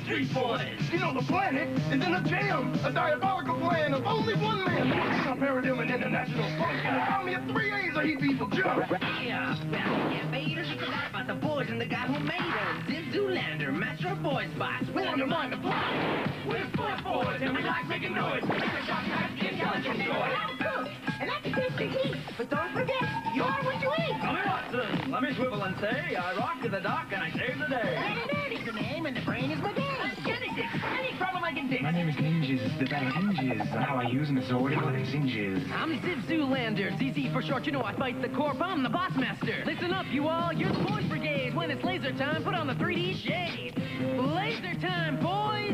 Street Boys. You know, the planet is in a jam. A diabolical plan of only one man. I parodied him in international funk. Call me a 3 A's or he'd be for jump. Yeah, invaders, you forgot about the boys and the guy who made us. Sid Zoolander, master of boy spots. We'll undermine the plot. We're Sport Boys and we like making noise. Make a shot, intelligent toy. I'm cook, and I can taste the heat. But don't forget, you're what you eat. Tommy Watson, let me swivel and say, I rock to the dock and I save the day. Daddy's the name, and the brain is my game. Any problem I can fix. My name is Ninjas, the bad hinges. How I use them is ordeal and singes. I'm Sid Zoolander, ZZ for short. You know I fight the corp. I'm the boss master. Listen up, you all. You're the boys brigade. When it's laser time, put on the 3D shade. Laser time, boys.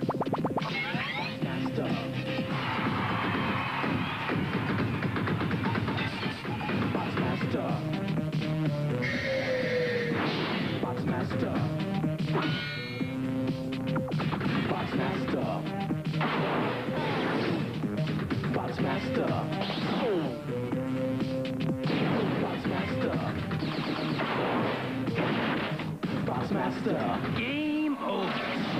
Game over.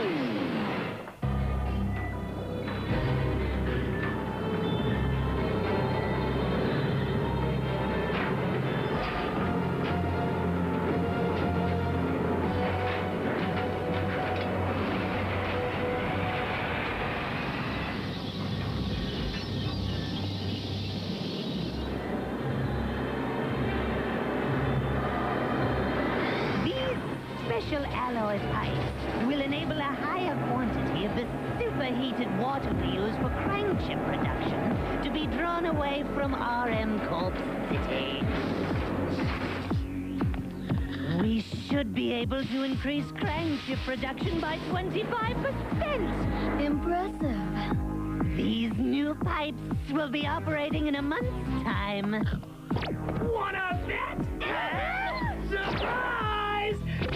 Special alloy pipes will enable a higher quantity of the superheated water we use for crankshaft production to be drawn away from RM Corp City. We should be able to increase crankshaft production by 25%. Impressive. These new pipes will be operating in a month's time. Wanna bet? Surprise!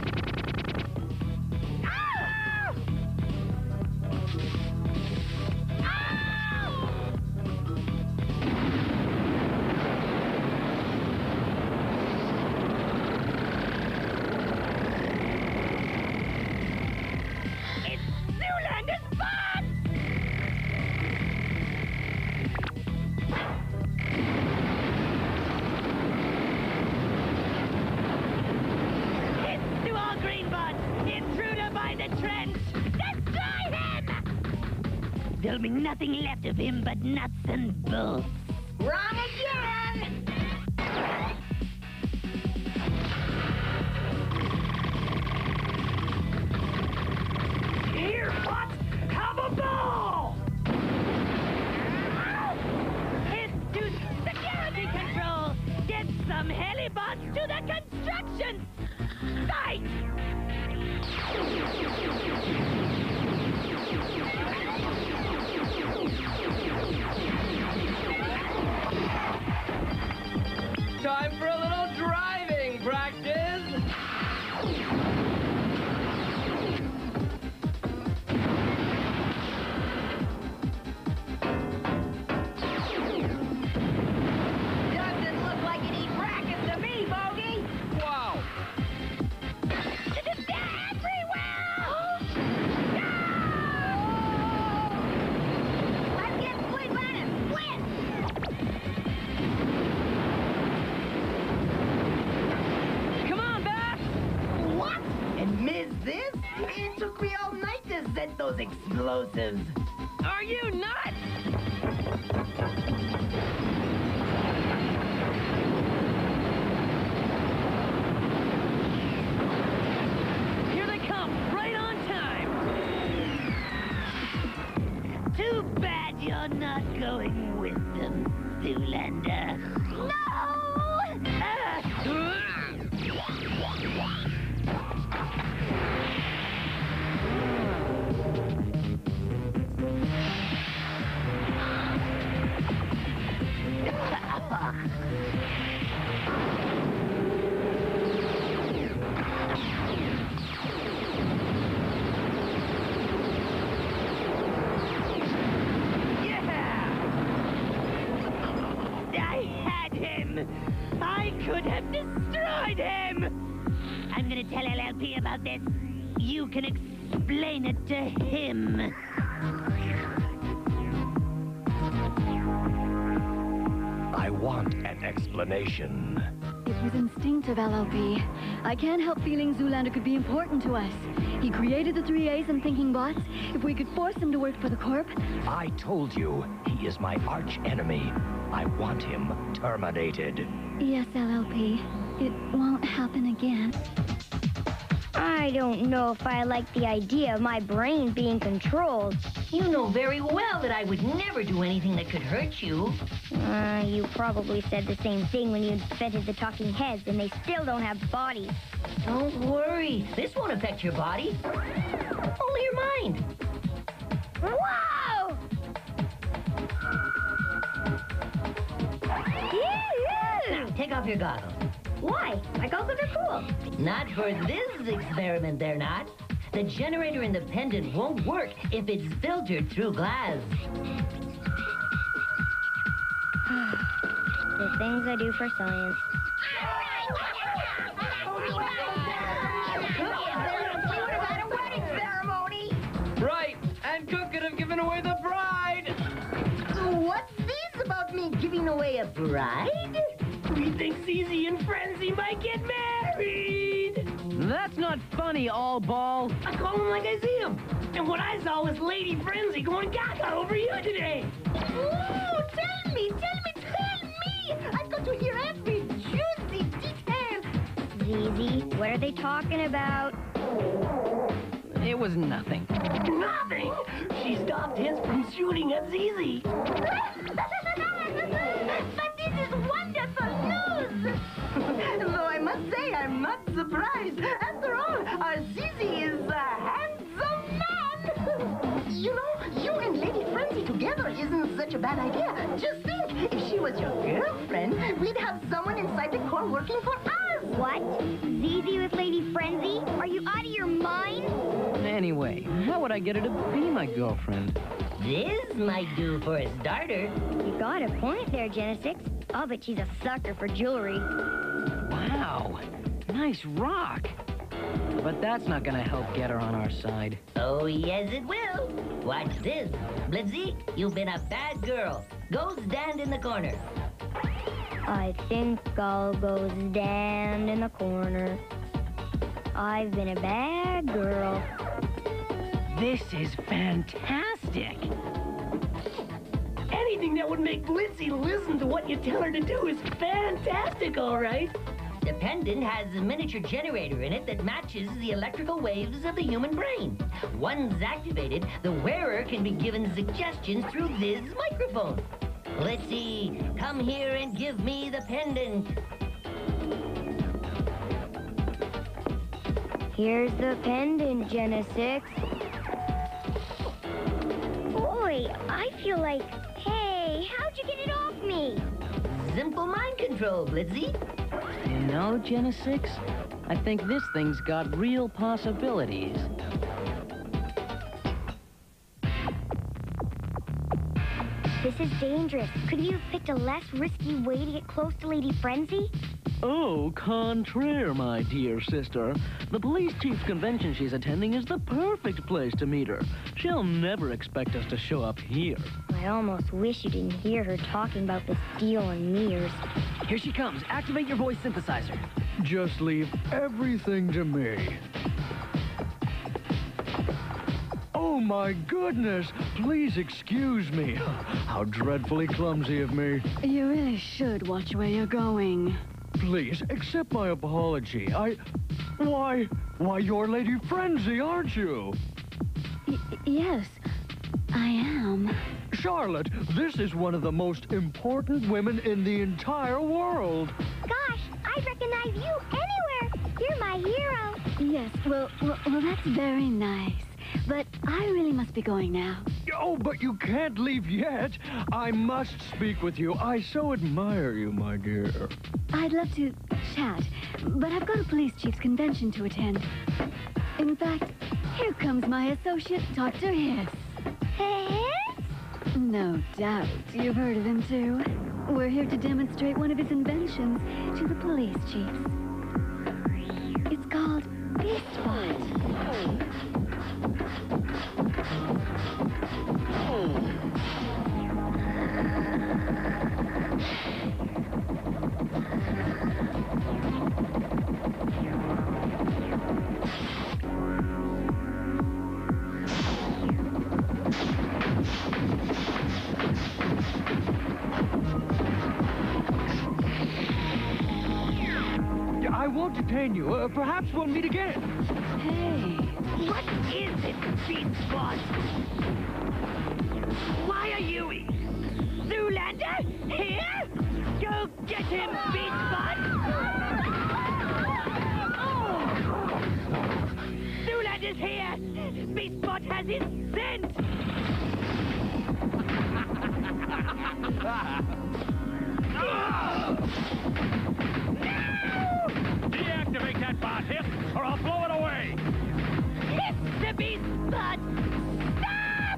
There'll be nothing left of him but nuts and bolts. Wrong again! Here, Potts, have a ball! Institute Security Control! Get some helibots to the construction site! Time for a little driving practice. Doesn't look like you need brackets to me, Bogey. Wow. Let's get split, Lennon, split! Come on, Bass. What? And miss this? It took me all night to set those explosives. Are you nuts? Here they come, right on time. Too bad you're not going with them, Zoolander. No! I could have destroyed him! I'm gonna tell LLP about this. You can explain it to him. I want an explanation. It was instinctive, LLP. I can't help feeling Zoolander could be important to us. He created the 3As and thinking bots. If we could force him to work for the Corp... I told you, he is my arch enemy. I want him terminated. Yes, LLP. It won't happen again. I don't know if I like the idea of my brain being controlled. You know very well that I would never do anything that could hurt you. You probably said the same thing when you invented the talking heads, and they still don't have bodies. Don't worry. This won't affect your body. Only your mind. Whoa! Now, take off your goggles. Why? My goggles are cool. Not for this experiment, they're not. The generator in the pendant won't work if it's filtered through glass. The things I do for science. Right, and Cook could have given away the bride. What's this about me giving away a bride? We think ZZ and Frenzy might get married. That's not funny, all ball. I call him like I see him. And what I saw was Lady Frenzy going gaga over you today. Ooh, tell me! I've got to hear every juicy detail. ZZ, what are they talking about? It was nothing. Nothing. She stopped his from shooting at ZZ. But this is wonderful news! Though I must say I'm not surprised. After all, our Zizi is a handsome man. You know, you and Lady Frenzy together isn't such a bad idea. Just think, if she was your girlfriend, we'd have someone inside the Corps working for us. What? ZZ with Lady Frenzy? Are you out of your mind? Anyway, how would I get her to be my girlfriend? This might do for a starter. You got a point there, Genesix. I'll bet she's a sucker for jewelry. Wow, nice rock. But that's not gonna help get her on our side. Oh, yes, it will. Watch this. Blitzy, you've been a bad girl. Go stand in the corner. I think I'll go stand in the corner. I've been a bad girl. This is fantastic. Anything that would make Blitzy listen to what you tell her to do is fantastic, all right. The pendant has a miniature generator in it that matches the electrical waves of the human brain. Once activated, the wearer can be given suggestions through this microphone. Let's see. Come here and give me the pendant. Here's the pendant, Genesix. Boy, I feel like... Hey, how'd you get it off me? Simple mind control, Blitzy. You know, Genesix, I think this thing's got real possibilities. This is dangerous. Couldn't you have picked a less risky way to get close to Lady Frenzy? Oh, contraire, my dear sister. The police chief's convention she's attending is the perfect place to meet her. She'll never expect us to show up here. I almost wish you didn't hear her talking about the steel and mirrors. Here she comes. Activate your voice synthesizer. Just leave everything to me. Oh, my goodness! Please excuse me. How dreadfully clumsy of me. You really should watch where you're going. Please, accept my apology. Why, you're Lady Frenzy, aren't you? Yes, I am. Charlotte, this is one of the most important women in the entire world. Gosh, I recognize you anywhere. You're my hero. Yes, well, that's very nice. But I really must be going now. Oh, but you can't leave yet. I must speak with you. I so admire you, my dear. I'd love to chat, but I've got a police chief's convention to attend. In fact, here comes my associate, Dr. Hiss. Hiss? No doubt you've heard of him, too. We're here to demonstrate one of his inventions to the police chiefs. It's called Beastbot. won't detain you. Perhaps we'll meet again. Hey, what is it, Beastbot? Why are you... Zoolander? Here? Go get him, Beastbot! Zoolander's here! Beastbot has his scent! Deactivate that bot, Hip, or I'll blow it away! Mr. Beastbot! Stop!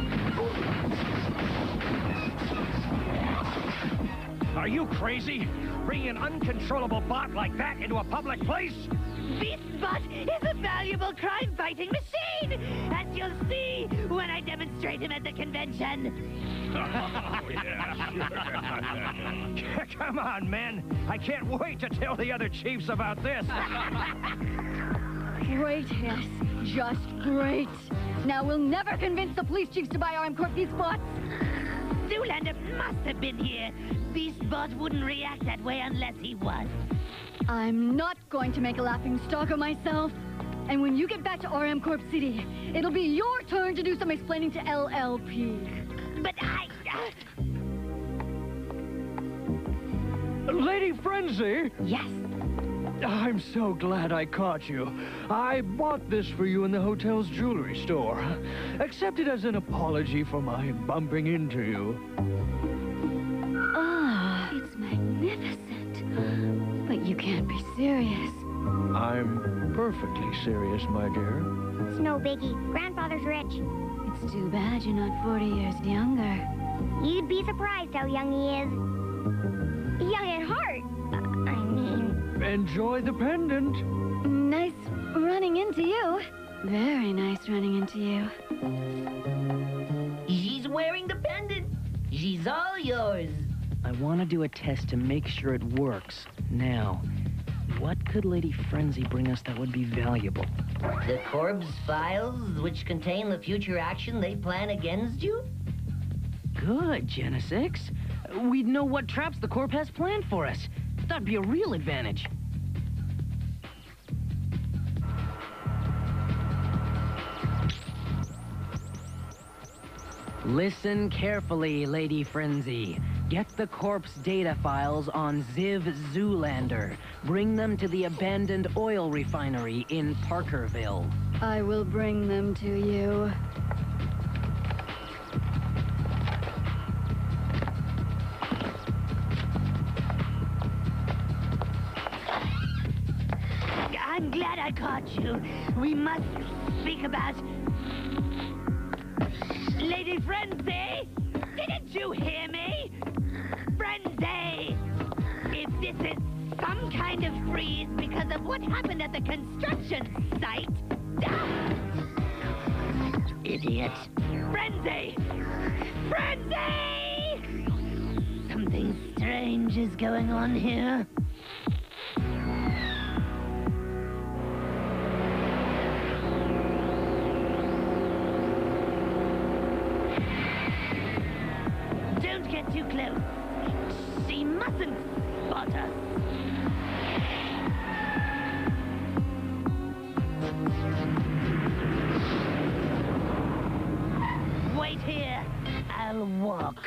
Are you crazy? Bringing an uncontrollable bot like that into a public place? Beastbot is a valuable crime-fighting machine, as you'll see when I demonstrate him at the convention. Come on, men. I can't wait to tell the other chiefs about this. Great, Hiss. Just great. Now we'll never convince the police chiefs to buy Armcorp these bots. Zoolander must have been here. Beastbot wouldn't react that way unless he was. I'm not going to make a laughing stock of myself. And when you get back to Armcorp City, it'll be your turn to do some explaining to LLP. But Lady Frenzy! Yes? I'm so glad I caught you. I bought this for you in the hotel's jewelry store. Accept it as an apology for my bumping into you. Ah, it's magnificent. But you can't be serious. I'm perfectly serious, my dear. It's no biggie. Grandfather's rich. It's too bad you're not 40 years younger. You'd be surprised how young he is. Young at heart. I mean... Enjoy the pendant. Nice running into you. Very nice running into you. She's wearing the pendant. She's all yours. I want to do a test to make sure it works. Now, what could Lady Frenzy bring us that would be valuable? The Corp's files, which contain the future action they plan against you? Good, Genesix. We'd know what traps the Corp has planned for us. That'd be a real advantage. Listen carefully, Lady Frenzy. Get the Corp's data files on Ziv Zoolander. Bring them to the abandoned oil refinery in Parkerville. I will bring them to you. I'm glad I caught you. We must speak about... Lady Frenzy! Didn't you hear me? Frenzy! If this is some kind of freeze because of what happened at the construction site... Idiot. Frenzy! Frenzy! Something strange is going on here. Don't get too close. She mustn't spot us. Wait here. I'll walk.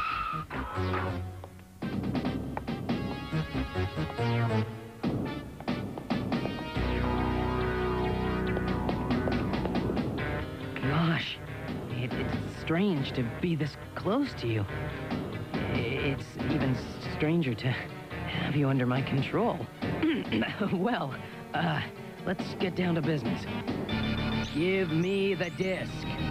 Gosh, it's strange to be this close to you. It's even stranger to have you under my control. Well, let's get down to business. Give me the disc.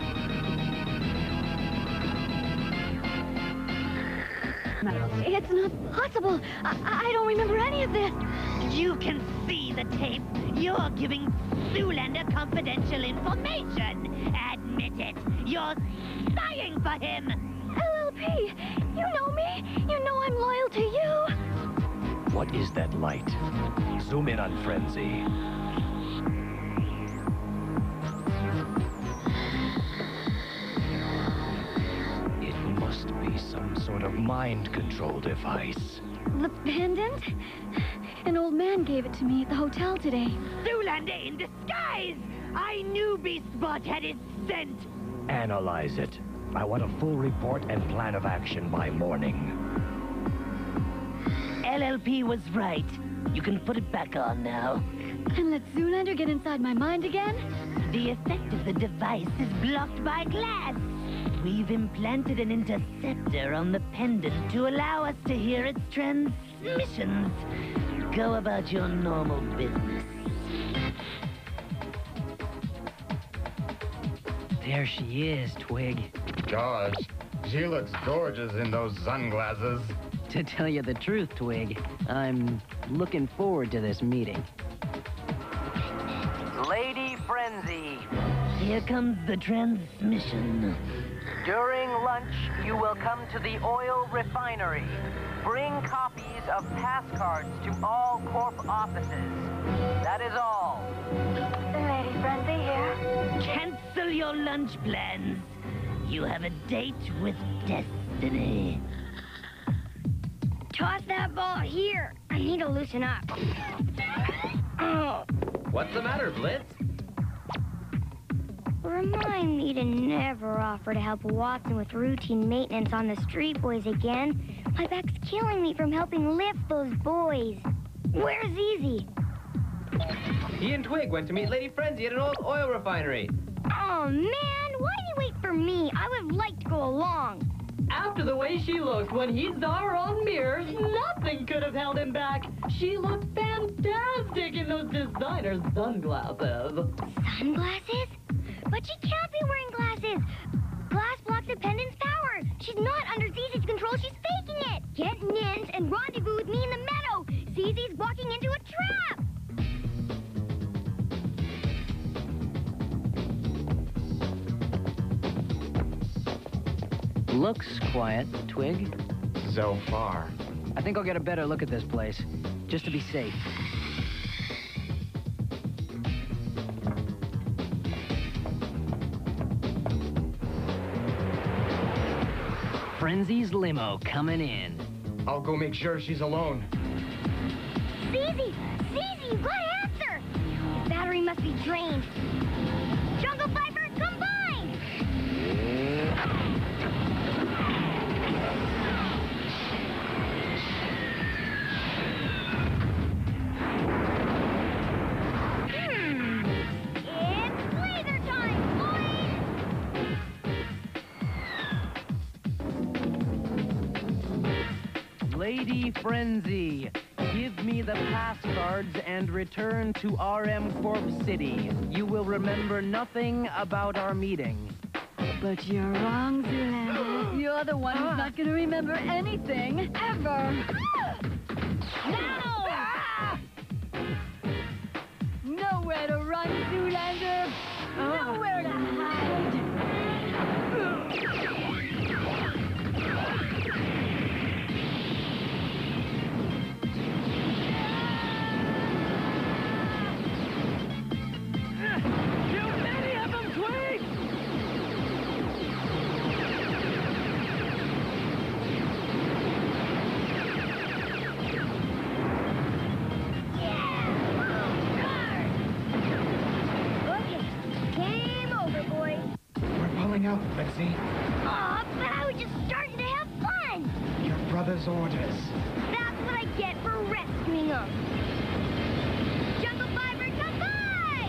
It's not possible. I don't remember any of this. You can see the tape. You're giving Zoolander confidential information. Admit it. You're spying for him. LLP, you know me. You know I'm loyal to you. What is that light? Zoom in on Frenzy. It must be some sort of mind control device. The pendant? An old man gave it to me at the hotel today. Zoolander in disguise! I knew Beastbot had its scent! Analyze it. I want a full report and plan of action by morning. LLP was right. You can put it back on now. And let Zoolander get inside my mind again? The effect of the device is blocked by glass. We've implanted an interceptor on the pendant to allow us to hear its transmissions. Go about your normal business. There she is, Twig. Gosh, she looks gorgeous in those sunglasses. To tell you the truth, Twig, I'm looking forward to this meeting. Lady Frenzy. Here comes the transmission. During lunch, you will come to the oil refinery. Bring copies of pass cards to all Corp offices. That is all. Lady Frenzy here. Cancel your lunch plans. You have a date with destiny. Toss that ball here. I need to loosen up. What's the matter, Blitz? Remind me to never offer to help Watson with routine maintenance on the Street Boys again. My back's killing me from helping lift those boys. Where's Easy? He and Twig went to meet Lady Frenzy at an old oil refinery. Oh, man, why did he wait for me? I would have liked to go along. After the way she looked when he saw her on mirrors, nothing could have held him back. She looked fantastic in those designer sunglasses. Sunglasses? But she can't be wearing glasses. Glass blocks the pendant's power. She's not under Zizi's control. She's faking it. Get Nins and rendezvous with me in the meadow. Zizi's walking into a trap. Looks quiet, Twig. So far. I think I'll get a better look at this place, just to be safe. Frenzy's limo coming in. I'll go make sure she's alone. Zizi! Zizi, you gotta answer! His battery must be drained. Jungle Viper, combine! It's laser time, boys! Lady Frenzy, give me the pass cards and return to RM Corp City. You will remember nothing about our meeting. But you're wrong, Zoolander. You're the one who's not going to remember anything, ever. No! Nowhere to run, Zoolander. Nowhere to hide. Too many of them, Twig! Okay, game over, boys. We're pulling out, Frenzy. Aw, but I was just starting to have fun. Your brother's orders. That's what I get for rescuing them. Jungle Fiber, come by!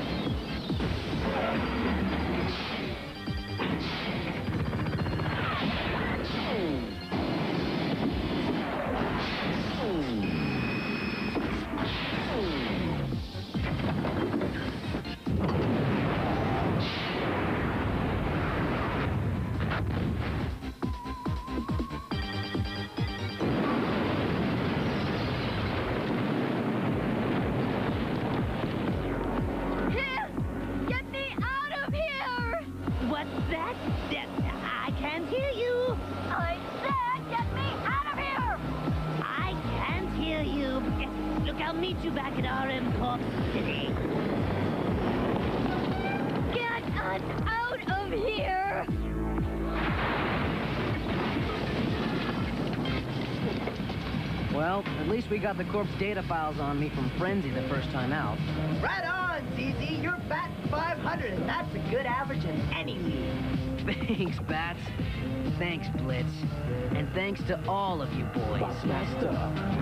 Get me out of here! What's that? I can't hear you. I said, get me out of here! I can't hear you. Look, I'll meet you back at RM Corp City. Get us out of here! Well, at least we got the corpse data files on me from Frenzy the first time out. Right on, ZZ. You're batting 500, and that's a good average in any league. Thanks, Bats. Thanks, Blitz. And thanks to all of you boys. Bossmaster.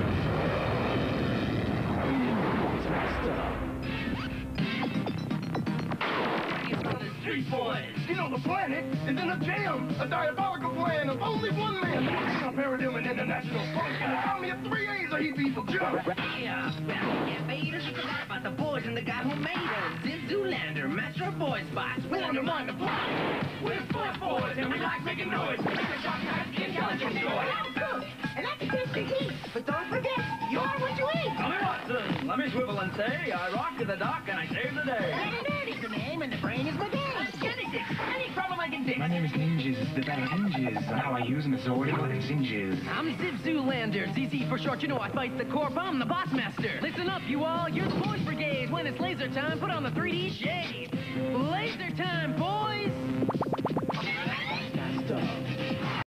Street boys! You know, the planet is in a jam! A diabolical plan of only one man! A Paradigm International Funk and a army of 3 A's or he'd be for jump! Yeah, invaders who forgot about the boys and the guy who made them. Sid Zoolander, master of boy spots. We'll undermine the plot. We're Sport Boys and we like making noise. Make a shock type intelligence noise. And that's a taste of heat. But don't forget, you're what you eat. Tommy Watson, let me swivel and say, I rock to the dock and I save the day. Nerdy's the name and the brain is my game. Genesis, any problem I can fix. My name is Ninjas, the better hinges. How I use them is audible and singes. I'm Zip Zoolander, ZZ for short. You know I fight the corp. I'm the boss master. Listen up, you all. You're the boys brigade. When it's laser time, put on the 3D shades. Laser time, boys! Bossmaster.